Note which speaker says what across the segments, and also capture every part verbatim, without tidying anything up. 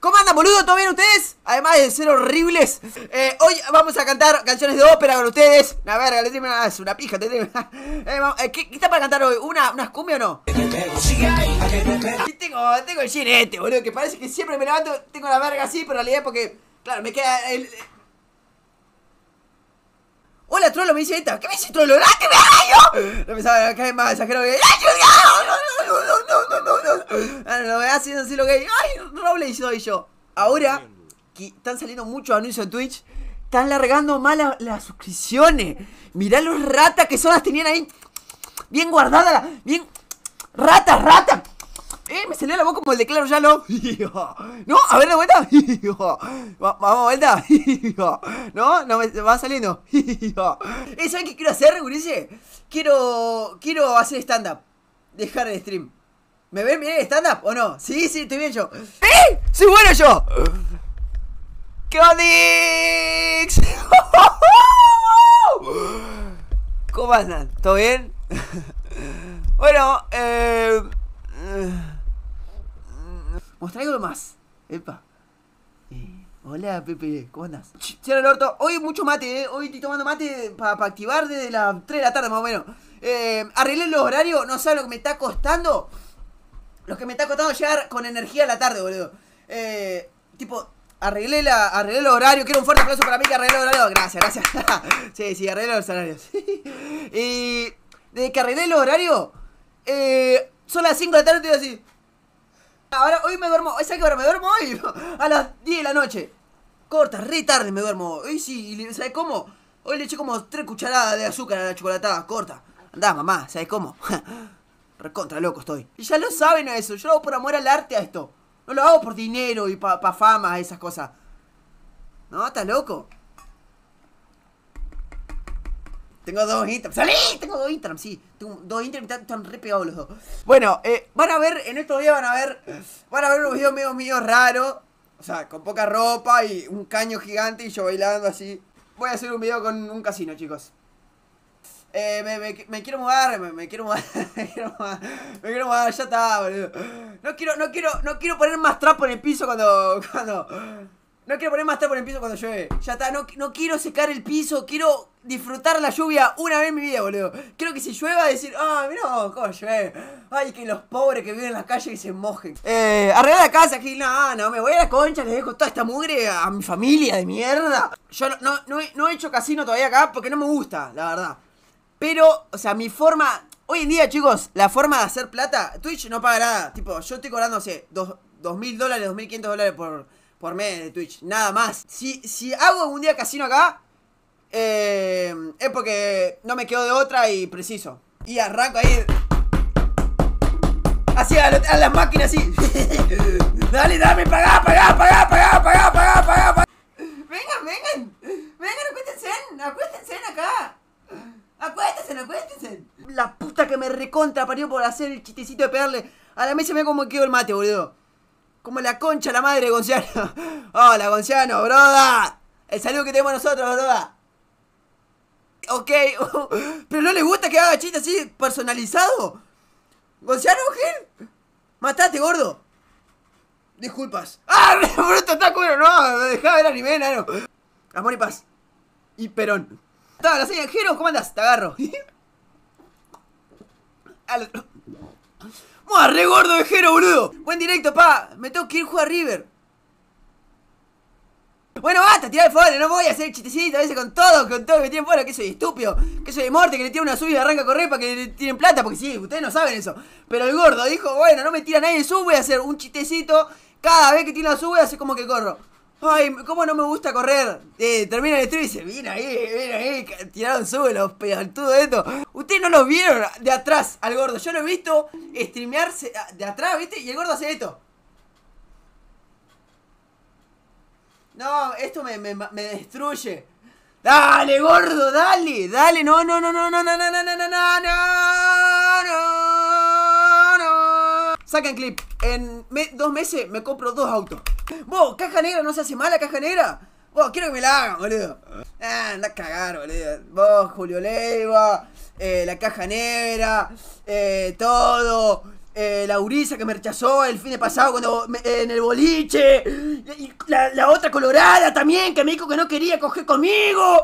Speaker 1: ¿Cómo andan, boludo? ¿Todo bien ustedes? Además de ser horribles, eh, hoy vamos a cantar canciones de ópera con ustedes. Una verga, les digo, es una pija. Te digo. eh, vamos, eh, ¿qué, ¿Qué está para cantar hoy? ¿Una, ¿Unas cumbia o no? Y tengo, tengo el ginete, boludo, que parece que siempre me levanto, tengo la verga así, pero en realidad porque, claro, me queda el... Hola, Trollo, me dice esta. ¿Qué me dice Trollo? ¡Ah, que me haga yo! No me sabe, acá es más exagerado que... Ah, no, me va haciendo así lo que... ¡Ay, Roble soy yo! Ahora, que están saliendo muchos anuncios en Twitch, están largando mal las, las suscripciones. Mirá los ratas que son, las tenían ahí bien guardadas, bien... ¡Ratas, ratas! Eh, me salió la voz como el de Claro ya no. No, a ver de vuelta. Vamos de vuelta. No, no me va saliendo. Eh, ¿saben qué quiero hacer, gurice? Quiero. Quiero hacer stand-up. Dejar el stream. ¿Me ven bien el stand-up o no? Sí, sí, estoy bien yo. ¡Eh! ¡Soy bueno yo! ¡Qué ondix! ¿Cómo andan? ¿Todo bien? Bueno, eh... os traigo lo más. Epa. Eh, hola, Pepe, ¿cómo andas? Cierra el orto. Hoy mucho mate, eh. Hoy estoy tomando mate para pa activar desde las tres de la tarde más o menos. Eh, arreglé los horarios. No sabes lo que me está costando. Lo que me está costando llegar con energía a la tarde, boludo. Eh, tipo, arreglé la arreglé los horarios. Quiero un fuerte aplauso para mí que arreglé los horarios. Gracias, gracias. Sí, sí, arreglé los horarios. Y desde que arreglé los horarios, eh, son las cinco de la tarde y estoy así. Ahora, hoy me duermo, ¿sabes qué hora me duermo hoy? A las diez de la noche. Corta, re tarde me duermo. Hoy sí, ¿sabes cómo? Hoy le eché como tres cucharadas de azúcar a la chocolatada, corta. Andá, mamá, ¿sabes cómo? Recontra loco estoy. Y ya lo saben eso, yo lo hago por amor al arte a esto. No lo hago por dinero y pa, pa fama, esas cosas. No, ¿estás loco? Tengo dos Instagram. ¡Salí! Tengo dos Instagram, sí. Tengo dos Instagram y están re pegados los dos. Bueno, eh, van a ver, en estos videos van a ver. Van a ver unos videos medio míos raros. O sea, con poca ropa y un caño gigante y yo bailando así. Voy a hacer un video con un casino, chicos. Eh, me, me, me quiero mudar, me, me quiero mudar, me quiero mudar, me quiero mudar, ya está, boludo. No quiero, no quiero, no quiero poner más trapo en el piso cuando, cuando... No quiero poner más trapo en el piso cuando llueve. Ya está, no, no quiero secar el piso. Quiero disfrutar la lluvia una vez en mi vida, boludo. Quiero que si llueva decir, ah, mirá cómo llueve. Ay, que los pobres que viven en la calle que se mojen. Eh, arreglar la casa aquí. No, no, me voy a la concha. Les dejo toda esta mugre a mi familia de mierda. Yo no, no, no, he, no he hecho casino todavía acá porque no me gusta, la verdad. Pero, o sea, mi forma... Hoy en día, chicos, la forma de hacer plata... Twitch no paga nada. Tipo, yo estoy cobrando, no sé, dos mil dólares, dos mil quinientos dólares por... Por mes de Twitch, nada más. Si, si hago un día casino acá, eh, es porque no me quedo de otra y preciso. Y arranco ahí. Así a, a las máquinas así. Dale, dame, pagá, pagá, pagá, pagá, pagá, pagá, pagá, pagá. Vengan, vengan. Vengan, acuéstense, acuéstense acá. Acuéstense, acuéstense. La puta que me recontra parió por hacer el chistecito de pegarle a la mesa. Me como quedó el mate, boludo. Como la concha la madre de Gonciano. Hola, Gonciano, broda. El saludo que tenemos nosotros, broda. Ok. Pero no le gusta que haga chistes así personalizado. Gonciano, Gil. Matate, gordo. Disculpas. ¡Ah! Bruto, está cuero, no. Dejá ver anime, nano. Amor y paz. Y Perón. Estaba la señal, Jero, ¿cómo andas? Te agarro. ¡Mua, re gordo de Jero, boludo! Buen directo, pa. Me tengo que ir a jugar a River. Bueno, basta, tirá el fuera. No voy a hacer chistecito a veces con todo, con todo que me tienen fuera. Que soy estúpido. Que soy de Morte, que le tira una sub y arranca a correr para que le tiren plata. Porque sí, ustedes no saben eso. Pero el gordo dijo, bueno, no me tira nadie de sub. Voy a hacer un chistecito. Cada vez que tira la sub voy a hacer como que corro. Ay, cómo no me gusta correr. Eh, termina el stream y dice, viene ahí, viene ahí. Tiraron sube los pelotudos de esto. Ustedes no lo vieron de atrás al gordo. Yo lo he visto streamearse de atrás, ¿viste? Y el gordo hace esto. No, esto me, me, me destruye. Dale, gordo, dale, dale. No, no, no, no, no, no, no, no, no, no, no, no, no. Saquen clip. En me, dos meses me compro dos autos. Vos, caja negra no se hace mala, caja negra. Vos, quiero que me la hagan, boludo. Ah, anda a cagar, boludo. Vos, Julio Leiva, eh, la caja negra, eh, todo. eh, la gurisa que me rechazó el fin de pasado cuando me, eh, en el boliche. Y la, la otra colorada también que me dijo que no quería coger conmigo.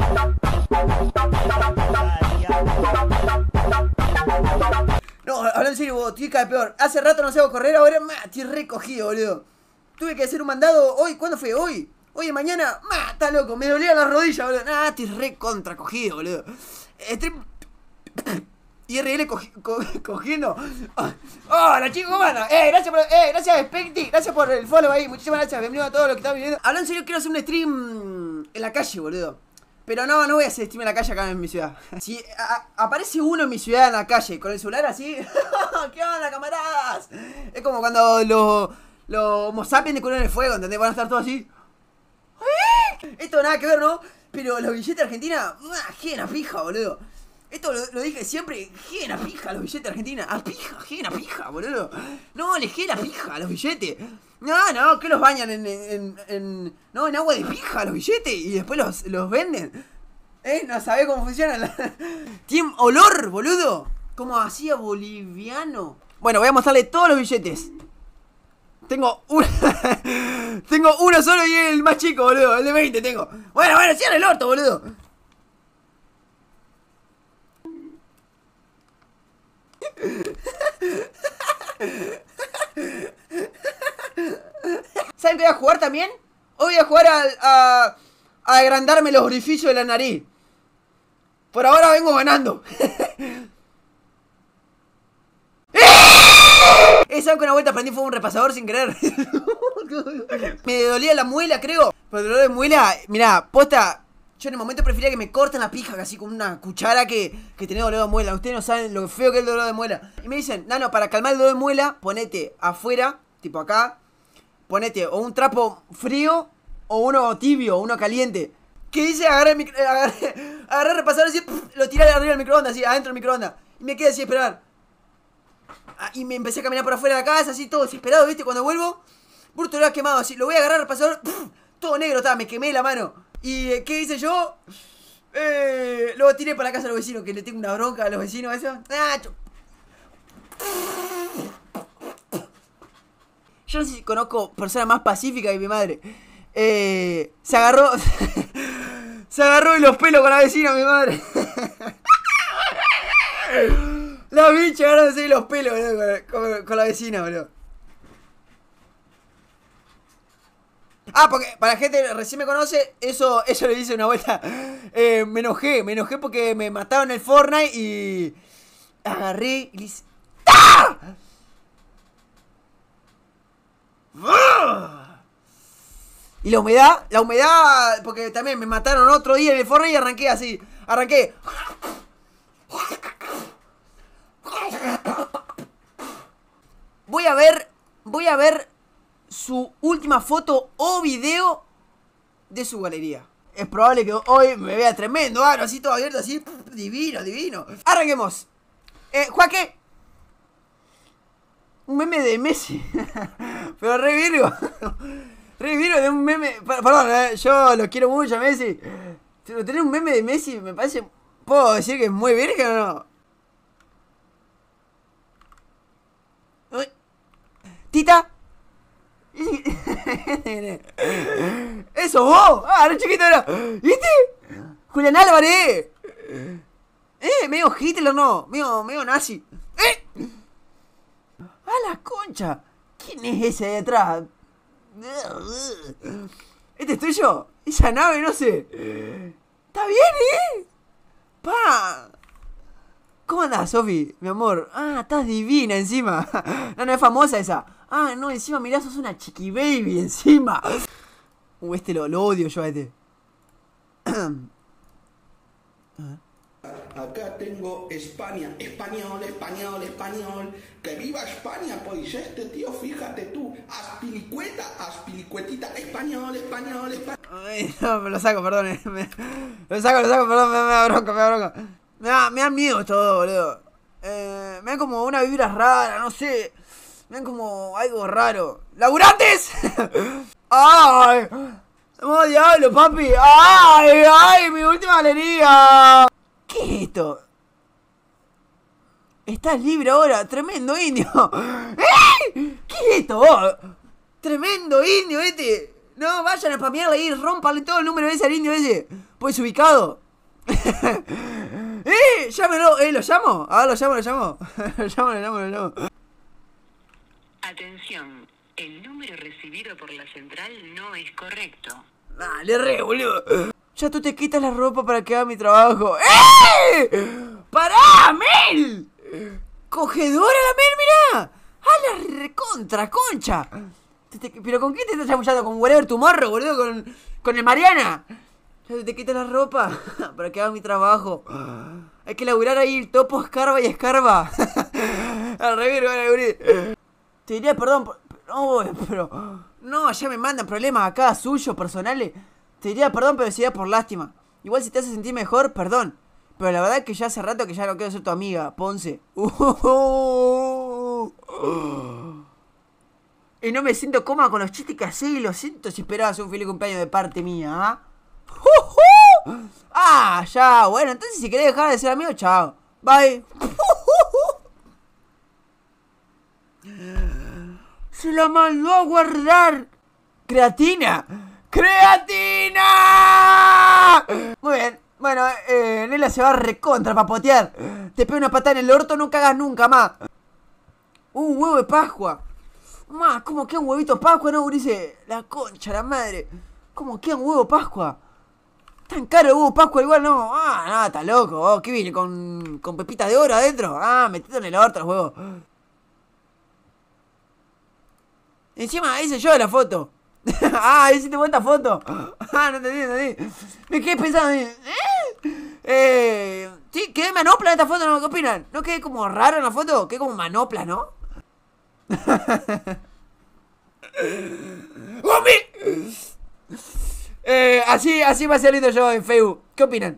Speaker 1: No, hablando en serio, estoy cada peor. Hace rato no salgo a correr, ahora ma, estoy recogido, boludo. Tuve que hacer un mandado hoy. ¿Cuándo fue? Hoy. Hoy de mañana. Ma, está loco. Me dolían las rodillas, boludo. Nah, estoy re contra cogido, boludo. Estoy... Y R L cogi co cogiendo. ¡Oh, la chica humana! ¡Eh, gracias por... ¡Eh, gracias, Specti! Gracias por el follow ahí. Muchísimas gracias. Bienvenido a todos los que están viendo. Hablando en serio, quiero hacer un stream en la calle, boludo. Pero no, no voy a hacer stream en la calle acá en mi ciudad. Si a, aparece uno en mi ciudad en la calle con el celular así, ¿qué onda, camaradas? Es como cuando los los homo sapiens de culo en el fuego, ¿entendés? Van a estar todos así. Esto nada que ver, ¿no? Pero los billetes de Argentina, gena pija, boludo. Esto lo, lo dije siempre, gena pija los billetes de Argentina. A pija, gena pija, boludo. No, le gena pija a los billetes. No, no, que los bañan en, en, en, no, en agua de pija los billetes y después los, los venden. ¿Eh? No sabés cómo funciona. Tiene olor, boludo. Como hacía boliviano. Bueno, voy a mostrarle todos los billetes. Tengo uno. Tengo uno solo y el más chico, boludo. El de veinte tengo. Bueno, bueno, cierra el orto, boludo. ¿Saben qué voy a jugar también? Hoy voy a jugar a, a, a agrandarme los orificios de la nariz. Por ahora vengo ganando. Eh, ¿saben que una vuelta prendí fue un repasador sin querer? Me dolía la muela, creo. Pero el dolor de muela, mirá, posta. Yo en el momento prefería que me corten la pija casi con una cuchara que, que tener dolor de muela. Ustedes no saben lo feo que es el dolor de muela. Y me dicen, Nano, para calmar el dolor de muela, ponete afuera, tipo acá. Ponete o un trapo frío o uno tibio, uno caliente. ¿Qué dice? Agarré el micro, agarré, agarré el repasador así, pff, lo tiré arriba del microondas, así, adentro del microondas. Y me quedé así a esperar. Ah, y me empecé a caminar por afuera de la casa, así todo desesperado, ¿viste? Cuando vuelvo, bruto lo ha quemado, así. Lo voy a agarrar el repasador, pff, todo negro, estaba, me quemé la mano. ¿Y eh, qué hice yo? Eh, lo tiré para la casa de los vecinos, que le tengo una bronca a los vecinos, eso. Ah, yo no sé si conozco personas más pacíficas que mi madre. Eh, se agarró. Se agarró de los pelos con la vecina, mi madre. La bicha agarrándose de los pelos, boludo, con, con, con la vecina, boludo. Ah, porque para la gente que recién me conoce, eso, eso le dice una vuelta. Eh, me enojé, me enojé porque me mataron en el Fortnite y agarré y le hice. ¡Ah! Y la humedad, la humedad, porque también me mataron otro día en el Fortnite y arranqué así, arranqué. Voy a ver, voy a ver su última foto o video de su galería. Es probable que hoy me vea tremendo, ah, así todo abierto, así, divino, divino. Arranquemos. Eh, Joaquín. Un meme de Messi. Pero re virgo. Re virgo de un meme. Perdón, eh, yo lo quiero mucho a Messi. Pero tener un meme de Messi me parece. ¿Puedo decir que es muy virgen o no? Uy. Tita. Eso vos. Ah, no chiquito era. ¿Viste? Julián Álvarez. Eh, medio Hitler, no. Medio, medio nazi. Eh. ¡A la concha! ¿Quién es ese de atrás? ¿Este es tuyo? Esa nave, no sé. ¿Está bien, eh? ¡Pa! ¿Cómo andás, Sofi? Mi amor. Ah, estás divina encima. No, no es famosa esa. Ah, no, encima mirá, sos una chiqui baby encima. Uh, este lo, lo odio yo a este.
Speaker 2: Acá tengo España, español, español, español. ¡Que viva España! Pues este tío, fíjate tú, aspilicueta, aspilicuetita, español, español, español.
Speaker 1: Ay, no, me lo saco, perdón. eh. Me, lo saco, lo saco, perdón, me, me da bronca, me da bronca. Me da, me dan miedo todo, boludo. Eh, me dan como una vibra rara, no sé. Me dan como algo raro. ¡Laburantes! ¡Ay! ¡Oh, diablo, papi! ¡Ay, ay! ¡Mi última galería! ¿Qué es esto? Estás libre ahora, tremendo indio. ¡Eh! ¿Qué es esto vos? Tremendo indio este. No, vayan a spamearle ahí, rompanle todo el número ese al indio ese. Pues ubicado. ¡Eh! Llámelo, eh, ¿lo llamo? A ver, lo llamo, lo llamo. Lo llamo, lo llamo, lo llamo.
Speaker 3: Atención, el número recibido por la central no es correcto.
Speaker 1: Dale, re, boludo. Ya tú te quitas la ropa para que haga mi trabajo. ¡Eh! ¡Pará, Mel! ¡Cogedora la Mel, mirá! ¡A la recontra, concha! Te, te, ¿Pero con quién te estás chamullando? ¿Con Whatever Tomorrow, boludo? ¿Con, con el Mariana? Ya tú te quitas la ropa para que haga mi trabajo. Hay que laburar ahí el topo, escarba y escarba. Al revés, van a abrir. Te diría perdón, no, pero... No, ya me mandan problemas acá, suyos, personales. Te diría perdón, pero sería por lástima. Igual si te hace sentir mejor, perdón. Pero la verdad es que ya hace rato que ya no quiero ser tu amiga, Ponce. Uh, y no me siento cómoda con los chistes que así. Lo siento si esperabas un feliz cumpleaños de parte mía, ¿ah? Uh, uh. Ah, ya, bueno, entonces si querés dejar de ser amigo, chao. Bye. Se la mandó a guardar. Creatina. ¡Creatina! Muy bien. Bueno, eh, Nela se va a recontra papotear. Te pega una patada en el orto, no cagas nunca más. Un huevo de Pascua. Más, ¿cómo queda un huevito Pascua? No, dice la concha, la madre. ¿Cómo queda un huevo Pascua? Tan caro el huevo Pascua igual, no. Ah, no, está loco. Oh, ¿qué viene? ¿Con, con pepitas de oro adentro? Ah, metido en el orto los huevos. Encima hice yo la foto. Ah, hiciste vuelta foto. Ah, no entendí, no entendí. Me quedé pensando. ¿Eh? Eh, sí, quedé manopla en esta foto, ¿no? ¿Qué opinan? ¿No quedé como raro en la foto? Quedé como manopla, ¿no? ¡Gomi! Eh, así, así va saliendo yo en Facebook. ¿Qué opinan?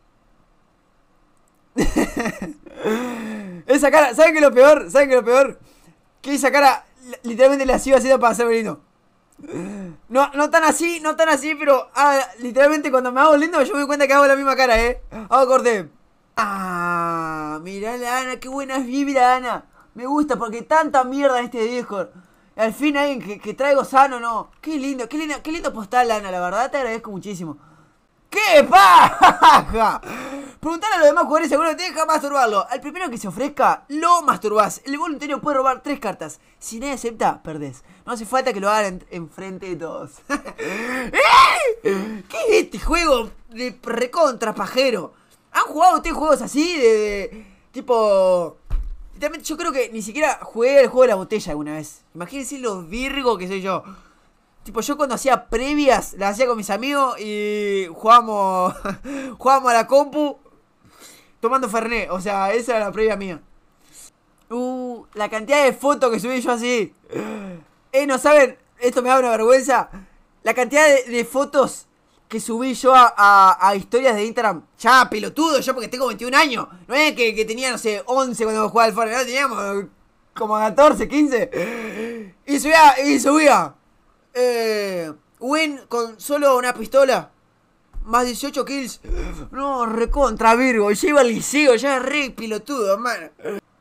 Speaker 1: Esa cara, ¿saben qué es lo peor? ¿Saben qué es lo peor? Que esa cara literalmente la sigo haciendo para hacerme lindo. No, no tan así, no tan así, pero ah, literalmente cuando me hago lindo yo me doy cuenta que hago la misma cara, eh. Hago corte. Ah, mirá la Ana, qué buena vibra, Ana. Me gusta porque tanta mierda en este Discord. Al fin alguien que, que traigo sano, no. Qué lindo, qué lindo, qué lindo postal, Ana, la verdad te agradezco muchísimo. ¡Qué paja! Preguntale a los demás jugadores seguro que te deja masturbarlo. Al primero que se ofrezca, lo masturbás. El voluntario puede robar tres cartas. Si nadie acepta, perdés. No hace falta que lo hagan enfrente en de todos. ¿Qué es este juego de recontra pajero? ¿Han jugado ustedes juegos así? De, de tipo... Literalmente yo creo que ni siquiera jugué el juego de la botella alguna vez. Imagínense lo virgo que soy yo. Tipo, yo cuando hacía previas, las hacía con mis amigos y jugábamos, jugábamos a la compu tomando Fernet. O sea, esa era la previa mía. Uh, la cantidad de fotos que subí yo así. Eh, no saben, esto me da una vergüenza. La cantidad de, de fotos que subí yo a, a, a historias de Instagram. Ya, pelotudo, yo porque tengo veintiún años. No es que, que tenía, no sé, once cuando jugaba al Fortnite. No, teníamos como catorce, quince. Y subía, y subía. Eh, win con solo una pistola. Más dieciocho kills. No, recontra Virgo. Ya iba al liceo, ya es re pilotudo, man.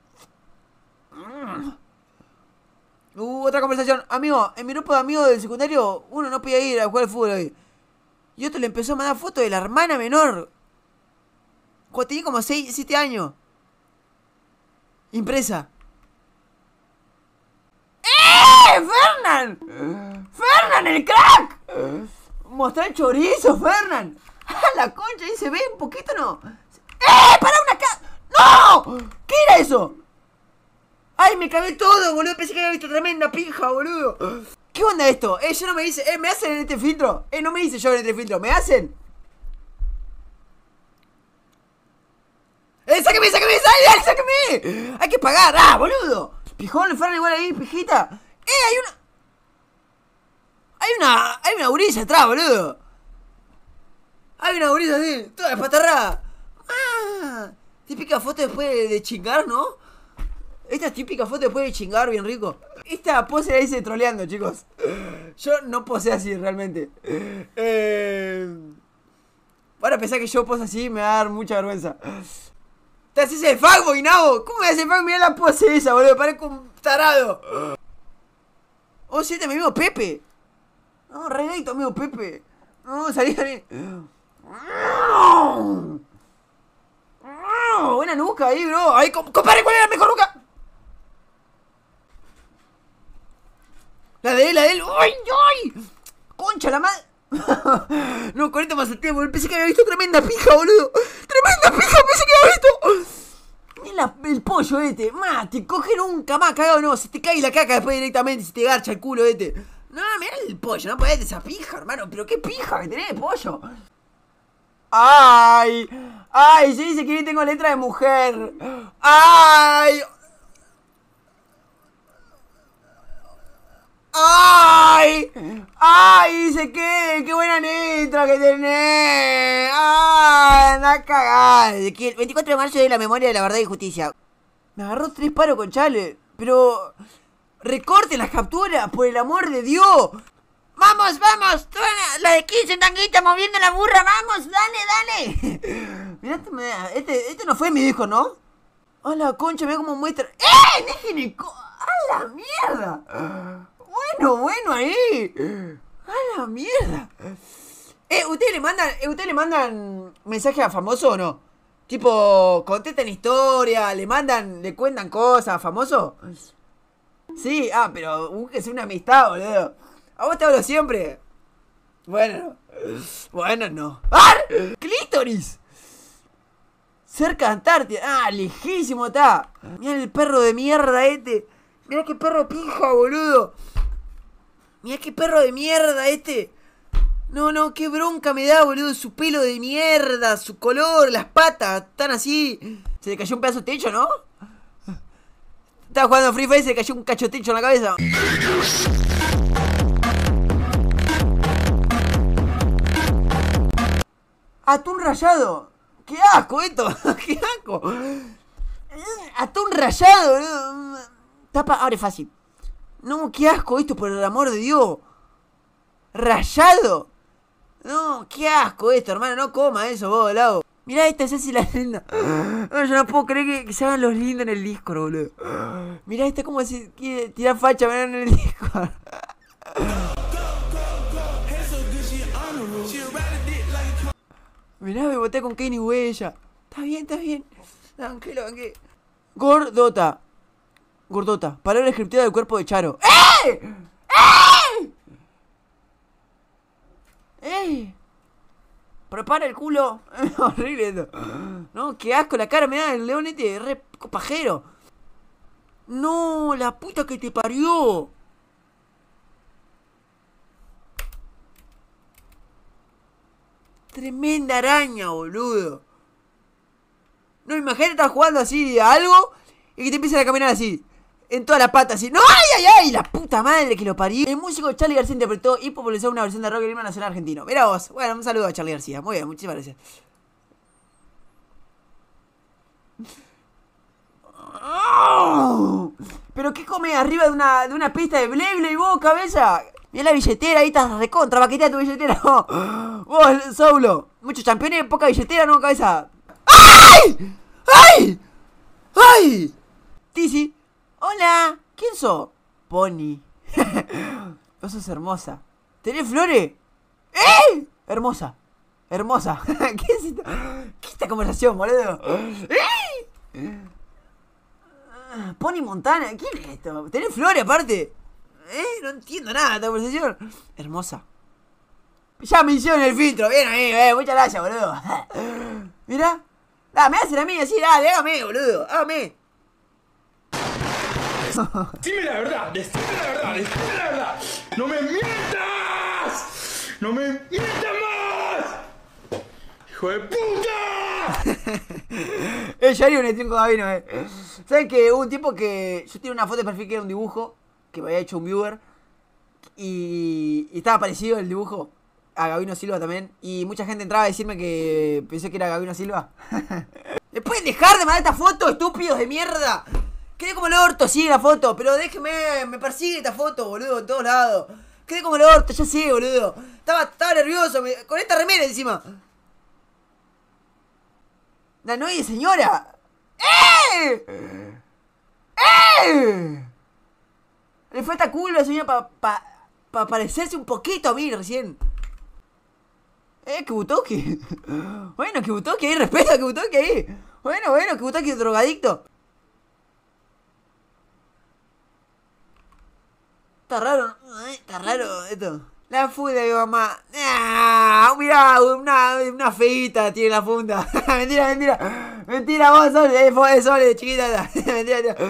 Speaker 1: Uh, otra conversación. Amigo, en mi grupo de amigos del secundario, uno no podía ir a jugar al fútbol hoy. Y otro le empezó a mandar fotos de la hermana menor. Cuando tenía como seis, siete años. Impresa. ¡Eh! ¡Fernan! ¡Fernan, el crack! Mostrá el chorizo, Fernan. ¡Ah, la concha! Ahí se ve un poquito, ¿no? ¡Eh! ¡Para una ca... ¡No! ¿Qué era eso? ¡Ay, me cagué todo, boludo! Pensé que había visto tremenda pija, boludo. ¿Qué onda esto? Eh, yo no me dice... Eh, ¿me hacen en este filtro? Eh, no me dice yo en este filtro. ¿Me hacen? ¡Eh, sáqueme, sáqueme! ¡Sáqueme, sáqueme! ¡Hay que pagar! ¡Ah, boludo! Pijón, el Fernan igual ahí, pijita. ¡Eh, hay una... Hay una... Hay una gurisa atrás, boludo. Hay una gurisa así, toda espatarrada. Ah, típica foto después de, de chingar, ¿no? Esta típica foto después de chingar, bien rico. Esta pose la hice troleando, chicos. Yo no posé así, realmente. Eh... Para pensar que yo pose así me va a dar mucha vergüenza. Te haces el fuckboy, Nabo. ¿Cómo me haces el fuckboy? Mirá la pose esa, boludo. Parezco un tarado. Oh, sí, este es mi amigo Pepe. No, re gay tu amigo Pepe. No, salí, salí. Buena nuca ahí, bro. Ahí, compadre, ¿cuál es la mejor nuca? La de él, la de él. ¡Ay, ay! Concha, la madre. No, con esto me asusté, boludo. Pensé que había visto tremenda pija, boludo. Tremenda pija, pensé que había visto. Mira el pollo este. Ma, te coge nunca más, cagado no. Se te cae la caca después directamente. Se te garcha el culo este. No, mira el pollo, no podés de esa pija, hermano. Pero qué pija que tenés, pollo. Ay, ay, se dice que ni tengo letra de mujer. Ay. ¡Ay! ¡Ay! Dice que, qué buena letra que tenés. ¡Ay! Anda cagada. Que el veinticuatro de marzo es la memoria de la verdad y justicia. Me agarró tres paros con Chale. Pero... recorten las capturas, por el amor de Dios. ¡Vamos, vamos! La de quince tanguita moviendo la burra. ¡Vamos! ¡Dale, dale! Mirá, este, este, este no fue mi disco, ¿no? ¡A la concha! Mirá cómo muestra... ¡Eh! ¡Déjenme! ¡A la mierda! Bueno, bueno ahí. A la mierda. Eh, ¿ustedes le mandan, eh, ¿ustedes le mandan mensajes a famosos o no? Tipo, contestan historia, le mandan, le cuentan cosas a famosos. Sí, ah, pero búsquese una amistad, boludo. A vos te hablo siempre. Bueno, bueno, no. ¡Ah! ¡Clítoris! Cerca de Antártida. Ah, lejísimo está. Mirá el perro de mierda este. Mirá qué perro pija, boludo. Mirá qué perro de mierda este. No, no, qué bronca me da, boludo. Su pelo de mierda, su color, las patas, están así. Se le cayó un pedazo de techo, ¿no? Estaba jugando Free Fire y se le cayó un cacho de techo en la cabeza. Atún rallado. ¡Qué asco esto! ¡Qué asco! Atún rallado, boludo. Tapa, abre fácil. No, qué asco esto, por el amor de Dios. Rayado. No, qué asco esto, hermano. No coma eso, vos, lado. Mirá esta, Ceci la linda. No, yo no puedo creer que, que se hagan los lindos en el Discord, boludo. Mirá esta como si quiere tirar facha, mirá en el Discord. Mirá, me boté con Kanye Huella. Está bien, está bien. Tranquilo, banqué. Gordota. Gordota, palabra descriptiva del cuerpo de Charo. ¡Eh! ¡Eh! ¡Eh! Prepara el culo. Horrible esto. No, qué asco la cara me da el león este, re pajero. No, la puta que te parió. Tremenda araña, boludo. No, imagínate estar jugando así a algo y que te empiecen a caminar así. En toda la pata así. ¡No! ¡Ay, ay, ay! La puta madre que lo parió. El músico Charly García interpretó y popularizó una versión de rock del himno nacional argentino. Mirá vos. Bueno, un saludo a Charly García. Muy bien, muchísimas gracias. Oh, ¿pero qué come arriba de una, de una pista de Blade Blade vos, cabeza? Mirá la billetera, ahí estás recontra, paquetea tu billetera. Oh, vos, Saulo. Muchos campeones, poca billetera, no, cabeza. ¡Ay! ¡Ay! ¡Ay! Tizi. Hola, ¿quién sos? Pony. Vos sos hermosa. ¿Tenés flores? ¡Eh! Hermosa. Hermosa. ¿Qué es esta? ¿Qué es esta conversación, boludo? ¡Eh! Pony Montana. ¿Quién es esto? ¿Tenés flores aparte? ¿Eh? No entiendo nada de esta conversación. Hermosa. Ya me hicieron el filtro. Bien ahí, eh. Muchas gracias, boludo. Mirá. Ah, me hacen a mí así. Dale, hágame, boludo. Hágame.
Speaker 2: Dime la verdad, decime la verdad, decime la verdad. ¡No me mientas! ¡No me mientas más! ¡Hijo de puta!
Speaker 1: Eh, yo haría un stream con Gabino, eh. ¿Saben que hubo un tiempo que yo tenía una foto de perfil que era un dibujo que me había hecho un viewer y, y estaba parecido el dibujo a Gabino Silva también? Y mucha gente entraba a decirme que pensé que era Gabino Silva. ¿Me pueden dejar de mandar esta foto, estúpidos de mierda? Quedé como el orto, sí, la foto, pero déjeme, me persigue esta foto, boludo, en todos lados. Quedé como el orto, ya sé, boludo. Estaba, estaba nervioso, me, con esta remera encima. La novia, señora. ¡Eh! ¡Eh! Le falta culo a la señora para pa, pa parecerse un poquito a mí recién. Eh, Kibutoki. Bueno, Kibutoki ahí, respeta a Kibutoki ahí. Bueno, bueno, Kibutoki drogadicto. Está raro, está raro esto. La funda de mi mamá. Ah, mirá, una, una feita tiene la funda. Mentira, mentira. Mentira, vos sos, eh, Sole, chiquita. Mentira, mentira.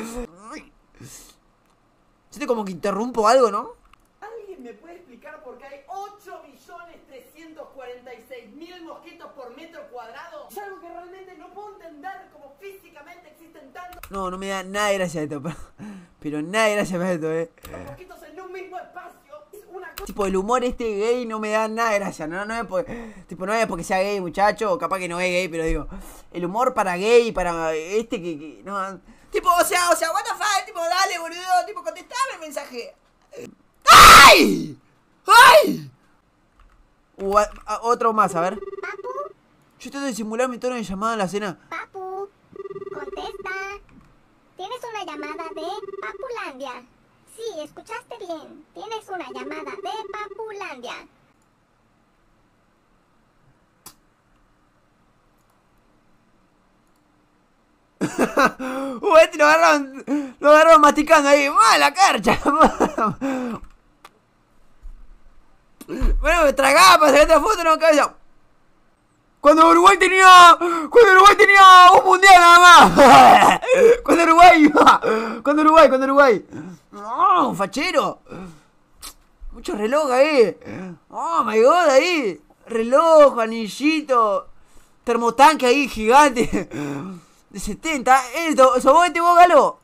Speaker 1: Siento como que interrumpo algo, ¿no?
Speaker 4: ¿Alguien me puede explicar por qué hay ocho millones trescientos cuarenta y seis mil mosquitos por metro cuadrado? Es algo que realmente no puedo entender, como físicamente existen tantos...
Speaker 1: No, no me da nada de gracia esto, pero, pero nada de gracia para esto, eh.
Speaker 4: Los mosquitos en un mismo espacio es una cosa...
Speaker 1: Tipo, el humor este gay no me da nada de gracia, no, no es porque, tipo, no es porque sea gay, muchacho, o capaz que no es gay, pero digo, el humor para gay, para este que, que no... Tipo, o sea, o sea, what the fuck, tipo, dale, boludo, tipo, contestame el mensaje. ¡Ay! ¡Ay! Uh, a, a, otro más, a ver.
Speaker 5: Papu,
Speaker 1: Yo trato de simular mi tono de llamada en la cena.
Speaker 5: Papu, contesta. Tienes una llamada de Papulandia. Sí, escuchaste bien. Tienes una llamada de Papulandia.
Speaker 1: Uh, este lo agarraron, lo agarraron masticando ahí. ¡Mala carcha! Bueno, me tragaba para sacar la foto, no cabeza. Cuando Uruguay tenía. Cuando Uruguay tenía un mundial nada más. Cuando Uruguay. Cuando Uruguay, cuando Uruguay. No, fachero. Mucho reloj ahí. Oh my god, ahí. Reloj, anillito. Termotanque ahí, gigante. De setenta. Esto, eso vos este vos, Galo.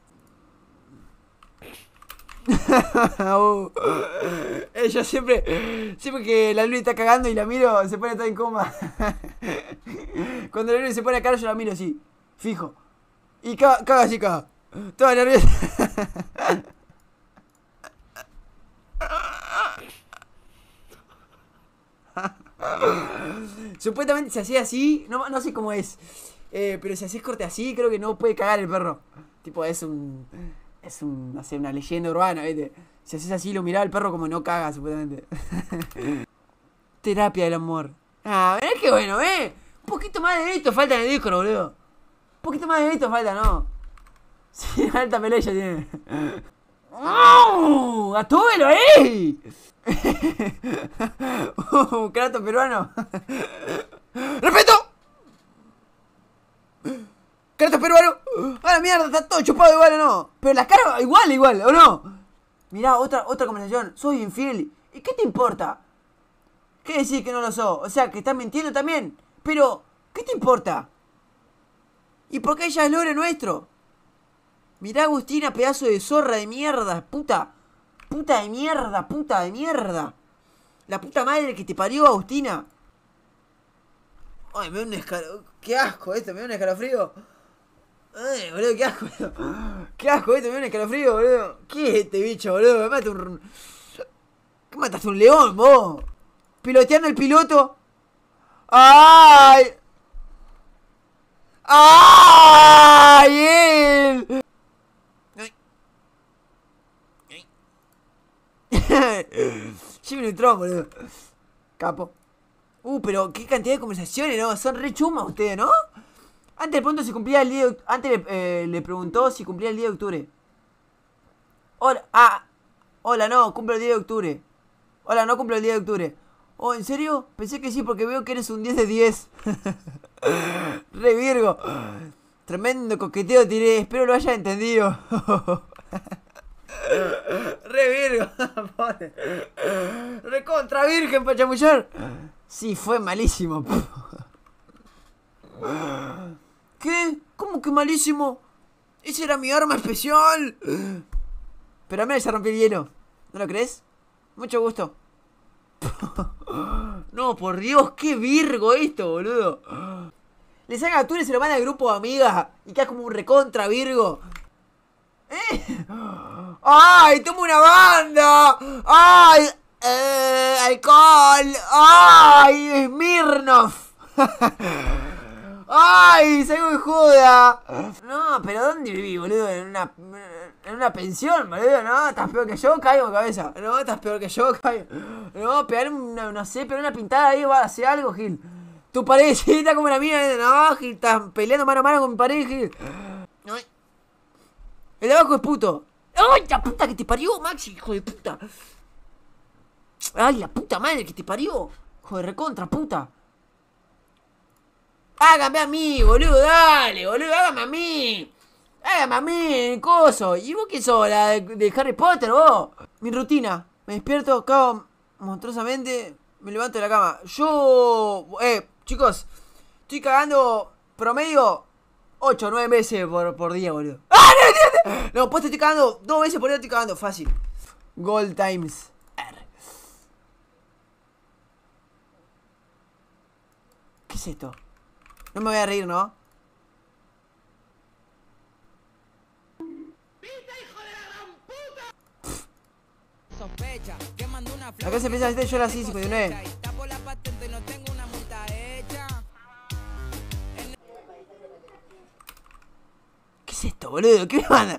Speaker 1: uh, ella siempre Siempre que la Luli está cagando y la miro, se pone toda incómoda. Cuando la Luli se pone a cagar, yo la miro así, fijo. Y caga, caga así, caga. Toda nerviosa. Supuestamente se hacía así. No, no sé cómo es, eh, pero si haces corte así, creo que no puede cagar el perro. Tipo, es un... Es un, no sé, una leyenda urbana, ¿viste? Si haces así, lo mirá al perro como no caga, supuestamente. Terapia del amor. Ah, mirá que bueno, ¿eh? Un poquito más de esto falta en el disco, boludo. Un poquito más de esto falta, ¿no? Sí, alta pelea tiene. ¡Oh! ¡Gatúbelo ahí! Un crato peruano. ¡Respeto! ¡Crato peruano! ¡A la mierda! Está todo chupado igual, ¿o no? Pero la cara igual, igual, ¿o no? Mirá, otra, otra conversación. Soy infiel. ¿Y qué te importa? ¿Qué decir que no lo sos? O sea, que estás mintiendo también. Pero, ¿qué te importa? ¿Y por qué ella es lore nuestro? Mirá, Agustina, pedazo de zorra de mierda, puta. Puta de mierda, puta de mierda. La puta madre que te parió, Agustina. Ay, me da un escalofrío. Qué asco esto, me da un escalofrío. Ay, boludo, qué asco. Qué asco esto, me da un escalofrío, boludo. ¿Qué es este bicho, boludo? Me mata un... ¿Qué mataste un león, vos? Piloteando el piloto. ¡Ay! ¡Ay! Él. Jimmy Neutron, boludo. Capo. Uh, pero qué cantidad de conversaciones, ¿no? Son re chumas ustedes, ¿no? Antes le preguntó si cumplía el día de... Antes le, eh, le preguntó si cumplía el día de octubre. Hola, ah. Hola, no, cumple el día de octubre. Hola, no cumple el día de octubre. Oh, ¿en serio? Pensé que sí, porque veo que eres un diez de diez. Re Virgo. Tremendo coqueteo tiré, espero lo haya entendido. Re Virgo. Re contra virgen para chamullar. Sí, fue malísimo. ¿Qué? ¿Cómo que malísimo? Esa era mi arma especial. Pero a mí se rompió el hielo. ¿No lo crees? Mucho gusto. No, por Dios, qué Virgo esto, boludo. Le sacan a tú y se lo manda al grupo de amigas y queda como un recontra Virgo. ¿Eh? ¡Ay, tomo una banda! ¡Ay! Eh, ¡Alcohol! ¡Ay! ¡Smirnoff! ¡Ay! ¡Salgo de joda! No, pero ¿dónde viví, boludo? En una, en una pensión, boludo. No, estás peor que yo, caigo cabeza. No, estás peor que yo, caigo. No, pegar una, no sé, pegar una pintada ahí, va a hacer algo, Gil. Tu pared, sí, está como la mía. No, Gil, estás peleando mano a mano con mi pared, Gil. Ay. El de abajo es puto. ¡Ay, la puta que te parió, Maxi, hijo de puta! ¡Ay, la puta madre que te parió! Hijo de recontra, puta. Hágame a mí, boludo, dale, boludo, hágame a mí. Hágame a mí, el coso. ¿Y vos qué sos? ¿La de, de Harry Potter, vos? Mi rutina. Me despierto, cago monstruosamente, me levanto de la cama. Yo, eh, chicos, estoy cagando promedio ocho o nueve veces por, por día, boludo. ¡Ah, no, no, no! No, pues te estoy cagando dos veces por día, estoy cagando, fácil. Gold times. ¿Qué es esto? No me voy a reír, ¿no? Acá se empieza a hacer yo la cincuenta y nueve. ¿Qué es esto, boludo? ¿Qué me manda?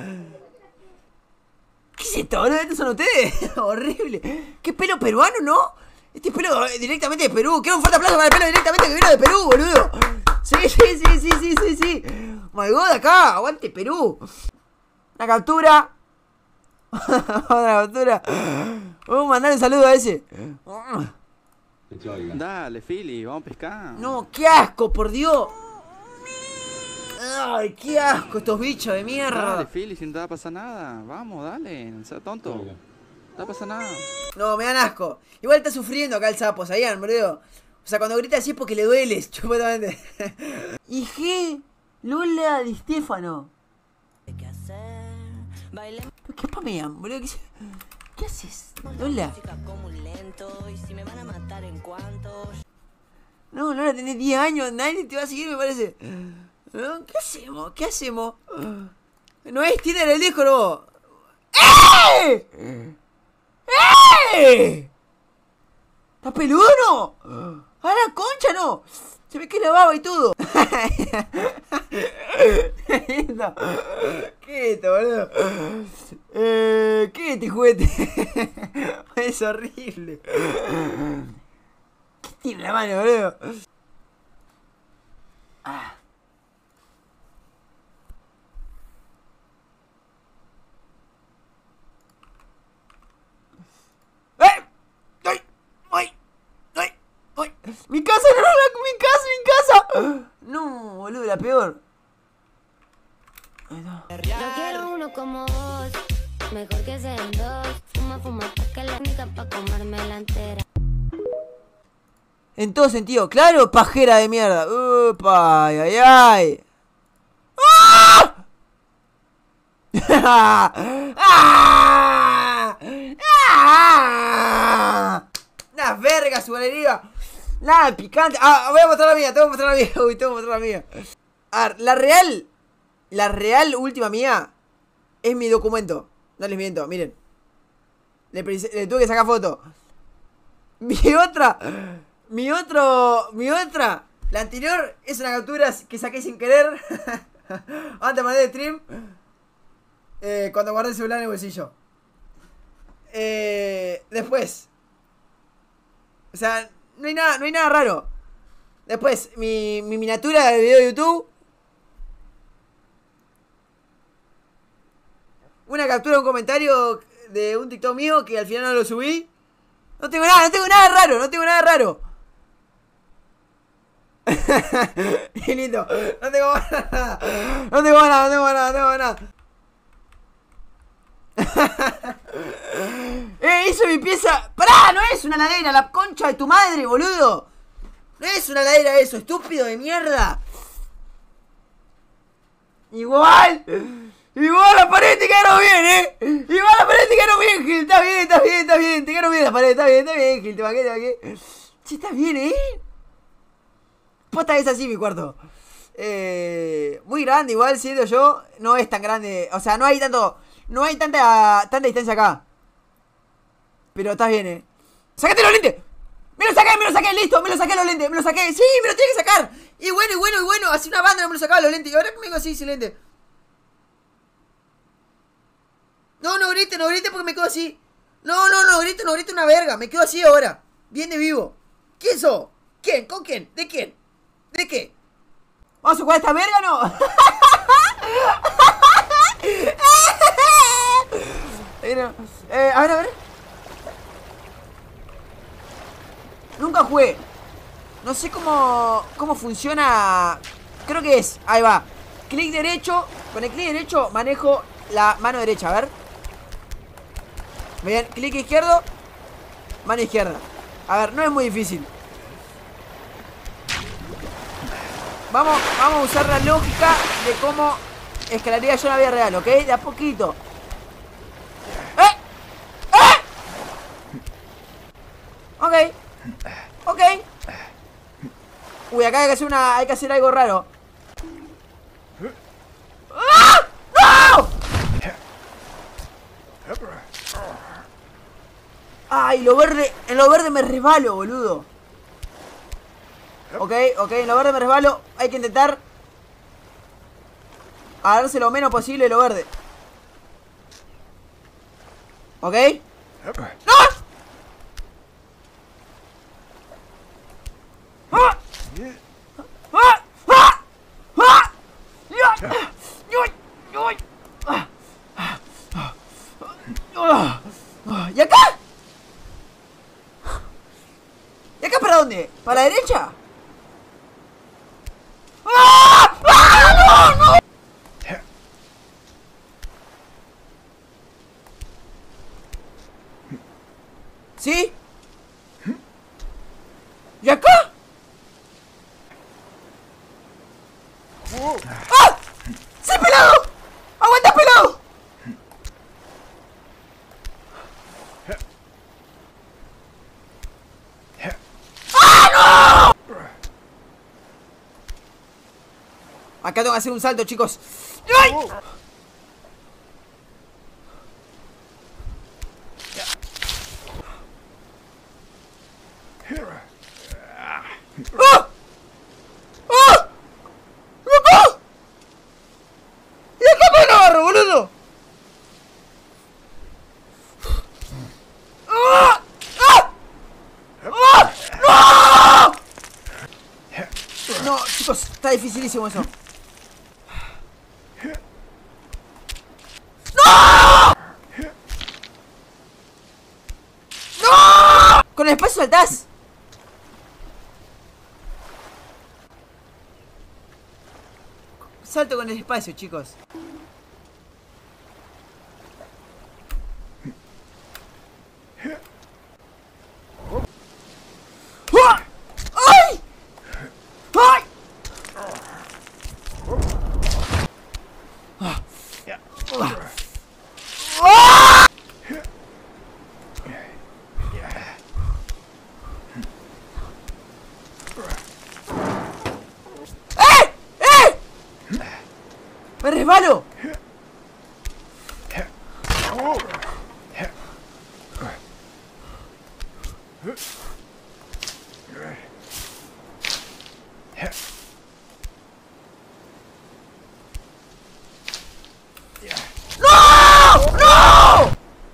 Speaker 1: ¿Qué es esto, boludo? ¿Estos son ustedes? Horrible. ¿Qué pelo peruano, no? Este es pelo directamente de Perú. Quiero un fuerte aplauso para el pelo directamente que viene de Perú, boludo. Sí, sí, sí, sí, sí, sí, sí. My God, acá, aguante Perú. Una captura. Otra captura. Vamos a mandar un saludo a ese.
Speaker 6: Dale, Philly, vamos a pescar.
Speaker 1: No, qué asco, por Dios. Ay, qué asco estos bichos de mierda.
Speaker 6: Dale, Philly, si no te va a pasar nada. Vamos, dale, no seas tonto. No te va a pasar nada.
Speaker 1: No, me dan asco. Igual está sufriendo acá el sapo, ¿sabían, boludo? O sea, cuando grita así es porque le duele, chupetamente. ¿Y qué? Lola Di Stefano. ¿Pero qué pamean, boludo? ¿Qué, ¿Qué haces, Lola? No, Lola, tenés diez años, nadie te va a seguir, me parece. ¿No? ¿Qué hacemos? ¿Qué hacemos? No es Tinder el disco, no. ¡Eh! ¡Eh! ¿Está peludo o no? ¡A la concha no! Se ve que la baba y todo. ¿Qué es esto? ¿Qué es esto, boludo? Eh, ¿Qué es este juguete? Es horrible. ¿Qué tiene en la mano, boludo? Ah. ¡Mi casa, no, no, mi casa, mi casa! No, boludo, la peor.
Speaker 7: Yo quiero uno como vos, mejor que sean dos. Fuma, fuma, pa' que la única pa' comérmela entera.
Speaker 1: En todo sentido, claro, pajera de mierda. Upa, ay, ay, ay. ¡Ah! ¡Ah! ¡Ah! ¡Las vergas, su galería! Nada, picante. Ah, voy a mostrar la mía, tengo que mostrar la mía. Uy, tengo que mostrar la mía. A ver, la real, la real última mía es mi documento. No les miento, miren. Le, le tuve que sacar foto. Mi otra, mi otro, mi otra, la anterior es una captura que saqué sin querer. Antes de mandar el stream. Eh, cuando guardé el celular en el bolsillo. Eh, después. O sea, no hay nada, no hay nada raro. Después, mi, mi miniatura del video de YouTube. Una captura, un comentario de un TikTok mío que al final no lo subí. No tengo nada, no tengo nada raro, no tengo nada raro. Qué lindo. No tengo nada. No tengo nada, no tengo nada, no tengo nada. Eh, hizo mi pieza. ¡Pará! No es una ladera, la concha de tu madre, boludo. No es una ladera eso, estúpido de mierda. Igual. Igual la pared te quedaron bien, eh. Igual la pared te quedaron bien, Gil. Está bien, está bien, está bien. Te quedaron bien la pared, está bien, está bien, Gil. Te vaqué, te vaqué. Sí, está bien, eh. Posta es así mi cuarto. Eh, muy grande, igual, siendo yo. No es tan grande. O sea, no hay tanto. No hay tanta, tanta distancia acá. Pero estás bien, eh. ¡Sácate los lentes! ¡Me lo saqué, me lo saqué! ¡Listo! ¡Me lo saqué los lentes! ¡Me lo saqué! ¡Sí! ¡Me lo tiene que sacar! Y bueno, y bueno, y bueno. Hace una banda no me lo sacaba los lentes. Y ahora que me digo así sin lente. No, no grite, no grite porque me quedo así. No, no, no grite, no grite una verga. Me quedo así ahora. Bien de vivo. ¿Quién sos? ¿Quién? ¿Con quién? ¿De quién? ¿De qué? ¿Vamos a jugar a esta verga o no? eh, a ver, a ver. Nunca jugué. No sé cómo, cómo funciona. Creo que es, ahí va. Clic derecho. Con el clic derecho manejo la mano derecha, a ver. Bien, clic izquierdo. Mano izquierda. A ver, no es muy difícil. Vamos, vamos a usar la lógica de cómo escalaría yo en la vida real, ¿ok? De a poquito. ¡Eh! ¡Eh! Ok. Ok. Uy, acá hay que hacer una. Hay que hacer algo raro. ¡Ah! ¡No! Ay, lo verde. En lo verde me resbalo, boludo. Ok, ok, en lo verde me resbalo. Hay que intentar agarrarse lo menos posible de lo verde. Ok. ¡No! ¡Ah! ¡Ah! ¡Ah! ¡Ah! ¿Y acá? ¿Y acá para dónde? ¿Para la derecha? ¡Ah! ¡Ah! ¡No! ¡No! ¿Sí? ¿Y acá? ¡Ah! ¡Sí, pelado! ¡Aguanta, pelado! ¡Ah, no! Acá tengo que hacer un salto, chicos. ¡Ay! ¡Ah! ¡Ah! ¡Loco! ¿Y acá me lo agarro, boludo? ¡Ah! ¡Ah! ¡Ah! ¡No! No, chicos, está dificilísimo eso. ¡No! ¡No! Con el espacio saltás. Salto con el espacio, chicos. ¡Ay! ¡Ay! ¡Eh! ¡Eh! ¡Me resbalo! ¡No! ¡No!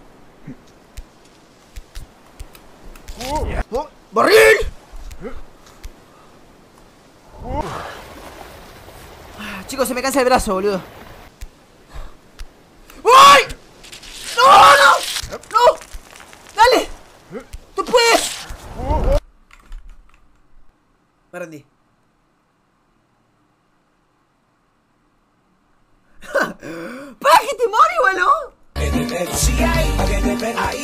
Speaker 1: ¡Barril! Chicos, se me cansa el brazo, boludo. ¡Ay! ¡No, no! ¡No! ¡Dale! ¡Tú puedes! Me rendí. ¡Para que te mueres, igual, no!